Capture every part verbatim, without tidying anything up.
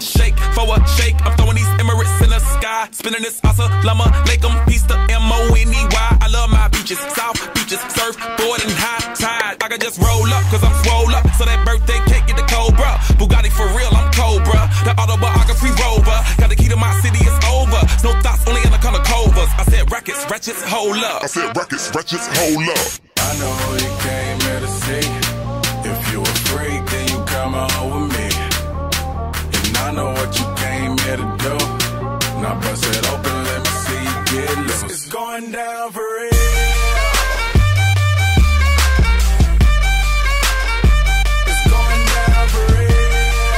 shake, for a shake. I'm throwing these Emirates in the sky, spinning this Assalamu alaikum, peace to M O N E Y. I love my beaches, south beaches, surfboard and high tide. I can just roll up, cause I'm swole up, so that birthday cake get the Cobra. Bugatti for real, I'm Cobra. The autobiography rover, got the key to my city, it's over. No thoughts, only in the color covers. I said rackets, wretches, hold up. I said rackets, wretches, hold up. I know who you came here to see. If you a freak, then you come on with me. And I know what you came here to do. Now bust it open, let me see you get loose. It's going down for real. It's going down for real.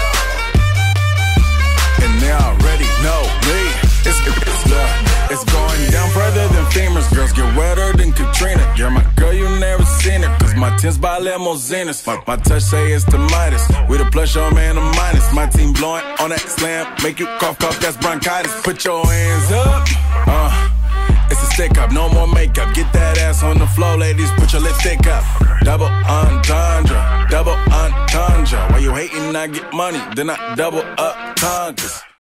And they already know me. It's, it's love. It's going down further than femurs. Girls get wetter than Katrina. You're my girl, you never seen it. Cause my tins by limousines. My, my touch say it's the Midas. We the plus, your man a minus. My team blowing on that slam. Make you cough, cough, that's bronchitis. Put your hands up. Uh, it's a stick up, no more makeup. Get that ass on the floor, ladies. Put your lipstick up. Double entendre. Double entendre. Why you hating, I get money. Then I double up tundras.